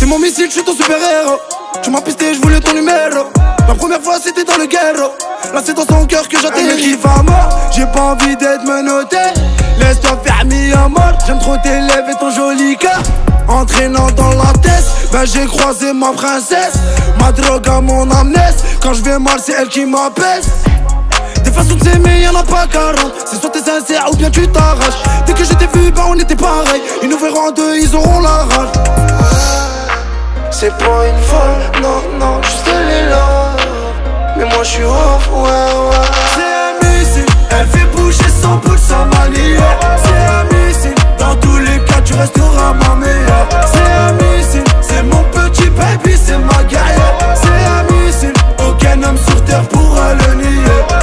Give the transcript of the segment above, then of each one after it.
T'es mon missile, je suis ton super-héros. Tu m'as pisté, je voulais ton numéro. La première fois c'était dans le guerre. Là c'est dans son cœur que j'atterris à mort. J'ai pas envie d'être menotté. Laisse-toi faire mis à mort. J'aime trop tes lèvres et ton joli cœur. Entraînant dans la tête, ben j'ai croisé ma princesse. Ma drogue à mon amnèse. Quand je vais mal c'est elle qui m'apaise. Des façons de s'aimer y'en a pas 40. C'est soit t'es sincère ou bien tu t'arraches. Dès que je t'ai vu ben on était pareil. Ils nous verront en deux, ils auront la rage. C'est pas une folle, non, non, juste les love. Mais moi je suis off, ouais, ouais. C'est un missile, elle fait bouger son boule sans manier. C'est un missile, dans tous les cas tu resteras ma meilleure. C'est un missile, c'est mon petit baby, c'est ma guerrière. C'est un missile, aucun homme sur terre pourra le nier.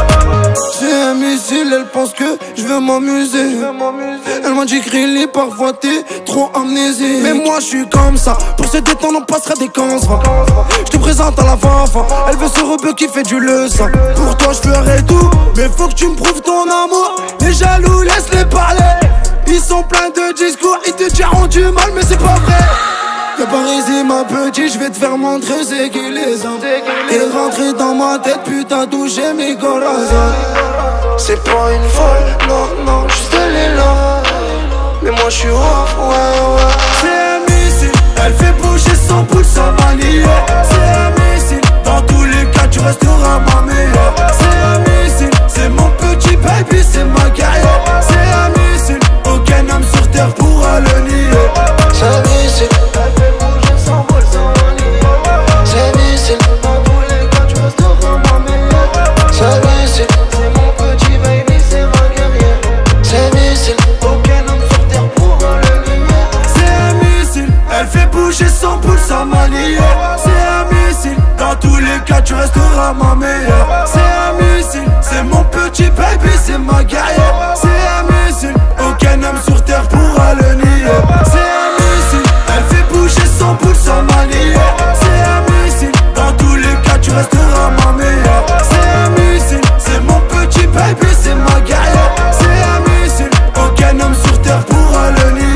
C'est un missile, elle pense que je veux m'amuser. Elle m'a dit Grilly, parfois t'es trop amnésique. Mais moi je suis comme ça, pour se détendre on passera des cancres. Je te présente à la fanfan, elle veut ce rebeu qui fait du leçon. Pour toi je ferai tout, mais faut que tu me prouves ton amour. Les jaloux laisse-les parler. Ils sont pleins de discours, ils te diront du mal mais c'est pas vrai. Y'a Parisie ma petite, je vais te faire montrer c'est qui les hommes. T'es rentré dans ma tête, putain touché mes corazons. C'est pas une folle, non, non, juste les love. Mais moi je suis off, ouais, ouais. C'est un missile, elle fait bouger son boule sans manier. C'est un missile, dans tous les cas tu resteras ma meilleure. C'est un missile, c'est mon petit baby, c'est ma carrière. C'est un missile, aucun homme sur terre pourra le nier. C'est un missile, elle fait bouger son boule sans manier. C'est un missile, dans tous les cas tu resteras ma meilleure. C'est un missile, c'est mon petit baby, c'est ma guerrière. C'est un missile, aucun homme sur terre pourra le nier. C'est un missile, elle fait bouger son boule sans manier. C'est un missile, dans tous les cas tu resteras ma meilleure. C'est un missile, c'est mon petit baby, c'est ma guerrière. C'est un missile, aucun homme sur terre pourra le nier. C'est un missile, elle fait bouger son boule sans manier. C'est un missile, dans tous les cas tu resteras ma meilleure. C'est un missile, c'est mon petit baby, c'est ma guerrière. C'est un missile, aucun homme sur terre pourra le nier.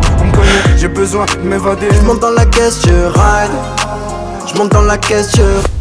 J'ai besoin de m'évader. J'monte dans la caisse, je ride. J'monte dans la caisse, je